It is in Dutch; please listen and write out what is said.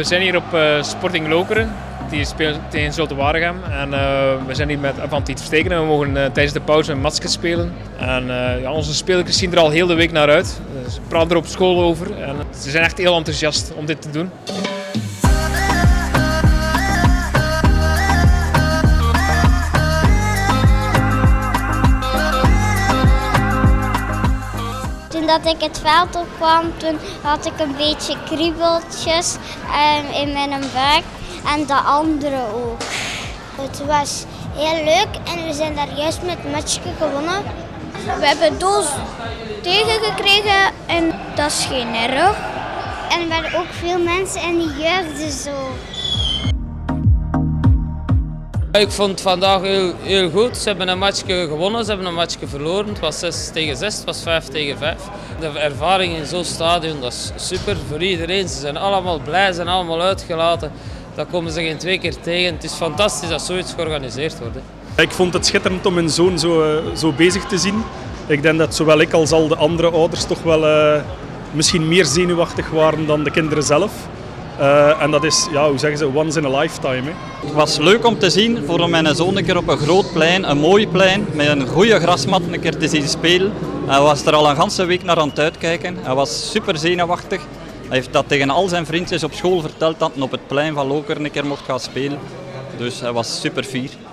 We zijn hier op Sporting Lokeren. Die speelt tegen Zulte Waregem. En we zijn hier met Avanti Versteken en we mogen tijdens de pauze een matchje spelen. En ja, onze spelers zien er al heel de week naar uit. Ze praten er op school over en ze zijn echt heel enthousiast om dit te doen. Toen dat ik het veld opkwam, toen had ik een beetje kriebeltjes in mijn buik en de anderen ook. Het was heel leuk en we zijn daar juist met het matchje gewonnen. We hebben doos tegengekregen en dat is geen erg. En er waren ook veel mensen en die juichten zo. Ik vond het vandaag heel goed. Ze hebben een matchje gewonnen, ze hebben een matchje verloren. Het was 6 tegen 6, het was 5 tegen 5. De ervaring in zo'n stadion, dat is super voor iedereen. Ze zijn allemaal blij, ze zijn allemaal uitgelaten. Dat komen ze geen 2 keer tegen. Het is fantastisch dat zoiets georganiseerd wordt. Ik vond het schitterend om mijn zoon zo bezig te zien. Ik denk dat zowel ik als al de andere ouders toch wel misschien meer zenuwachtig waren dan de kinderen zelf. En dat is, ja, hoe zeggen ze, once in a lifetime. Hè. Het was leuk om te zien voor mijn zoon een keer op een groot plein, een mooi plein, met een goede grasmat een keer te zien spelen. Hij was er al een ganse week naar aan het uitkijken. Hij was super zenuwachtig. Hij heeft dat tegen al zijn vriendjes op school verteld dat hij op het plein van Lokeren een keer mocht gaan spelen. Dus hij was super fier.